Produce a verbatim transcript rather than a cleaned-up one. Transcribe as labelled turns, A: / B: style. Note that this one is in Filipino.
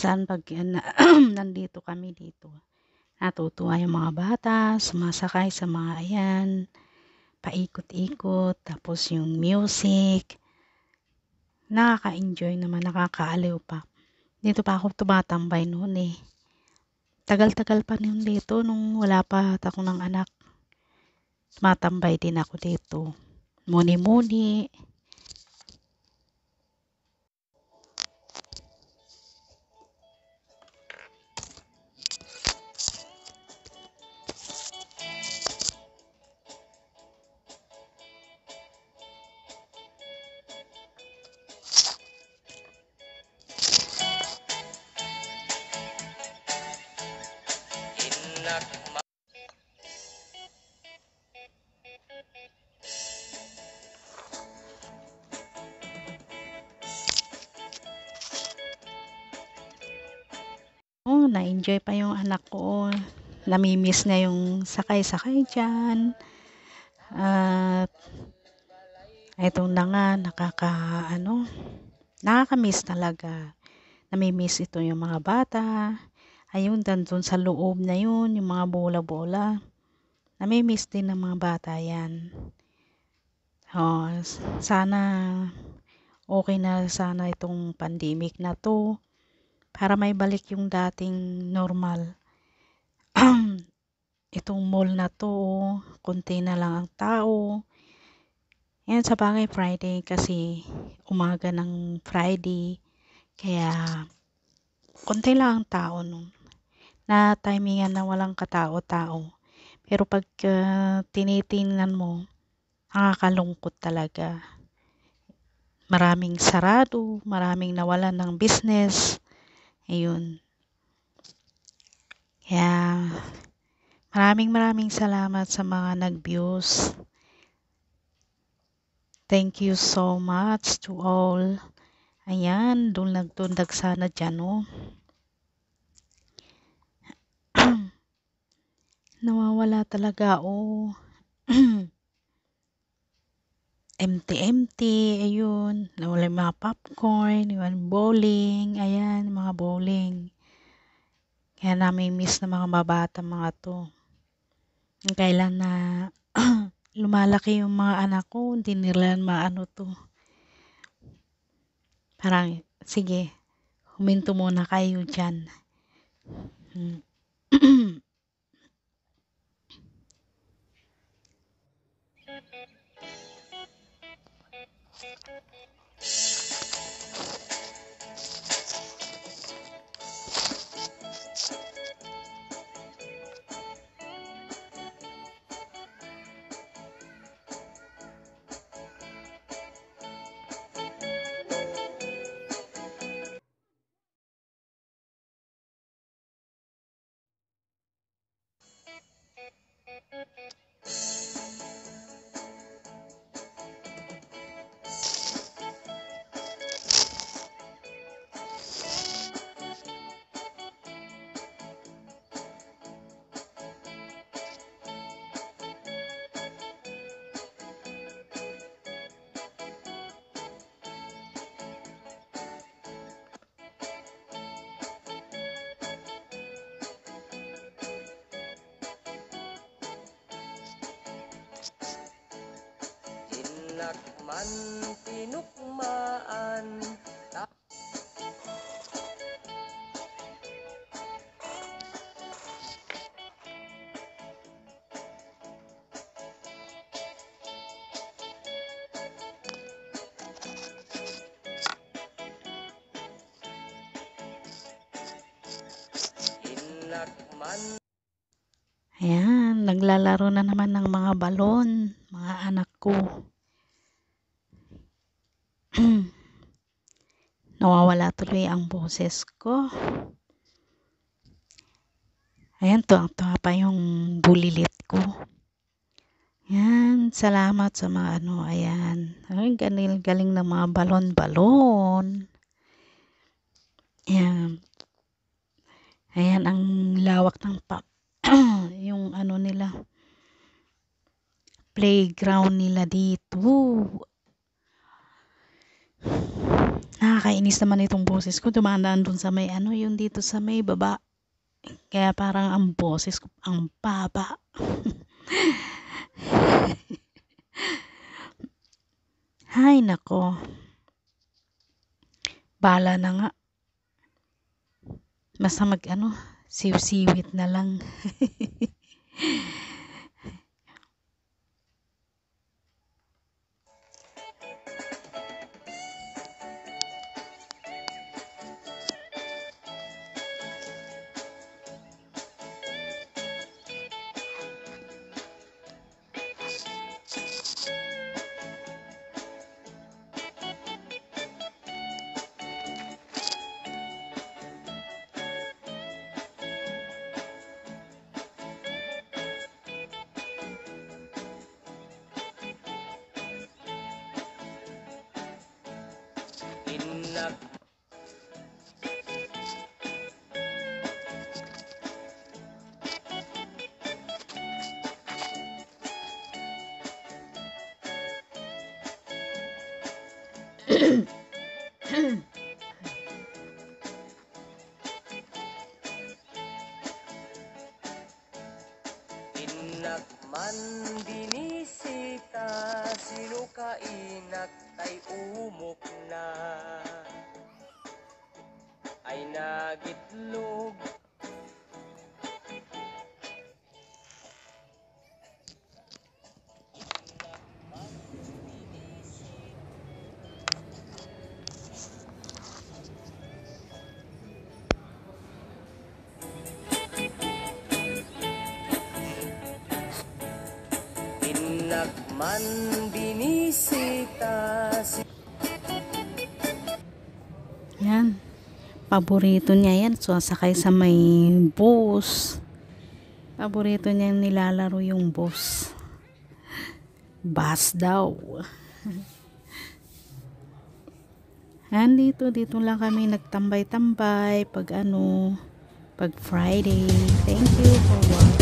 A: minsan pag na nandito kami dito, natutuwa yung mga bata, sumasakay sa mga ayan, paikot-ikot, tapos yung music, nakaka-enjoy naman, nakakaaliw pa. Dito pa ako tumatambay noon eh. Tagal-tagal pa noon dito, nung wala pa ako ng anak. Tumatambay din ako dito. Muni-muni. Oh, na-enjoy pa yung anak ko. Namimiss niya yung sakay-sakay dyan. At eto na nga, nakaka, ano, nakaka-miss talaga. Namimiss ito yung mga bata. Ayun, dandun sa loob na yun, yung mga bola-bola. Namimiss din ng mga bata yan. Oh, sana okay na sana itong pandemic na to para may balik yung dating normal. Itong mall na to, konti na lang ang tao. Yan, sa bagay Friday kasi umaga ng Friday, kaya konti lang ang tao nun. Na timingan na walang katao-tao. Pero pag uh, tinitingnan mo, nakakalungkot talaga. Maraming sarado, maraming nawalan ng business. Ayun. Kaya maraming maraming salamat sa mga nag-views. Thank you so much to all. Ayan, doon nagtundag sana dyan, oh. Nawawala talaga, oh. Empty-empty, ayun. Nawala yung mga popcorn, yung bowling, ayan, mga bowling. Kaya namin miss na mga mabata mga to. Kailan na lumalaki yung mga anak ko, hindi nila maano to. Parang, sige, huminto muna kayo dyan. Hmm.
B: Tinakman, tinukmaan. Tinakman.
A: Ayan, naglalaro na naman ng mga balon, mga anak ko. Nawawala tuloy ang boses ko. Ayan, tuwang-tuwa pa yung bulilit ko. Ayan, salamat sa mga ano, ayan. Ay, galing-galing ng mga balon-balon. Ayan. Ayan, ang lawak ng pa yung ano nila, playground nila dito. Nakakainis naman itong boses ko. Dumadaan dun sa may ano, yung dito sa may baba. Kaya parang ang boses ko, ang baba. Hay nako. Bala na nga. Basta mag ano, siw-siwit na lang.
B: Inak Inak man binisita, sino ka inak tay umok na, ay nagitlog. Inak man binisita, si
A: Yan. Paborito niya yan. So, sakay sa may bus. Paborito niya nilalaro yung bus. Bus daw. Andito, dito lang kami nagtambay-tambay pag ano, pag Friday. Thank you for watching.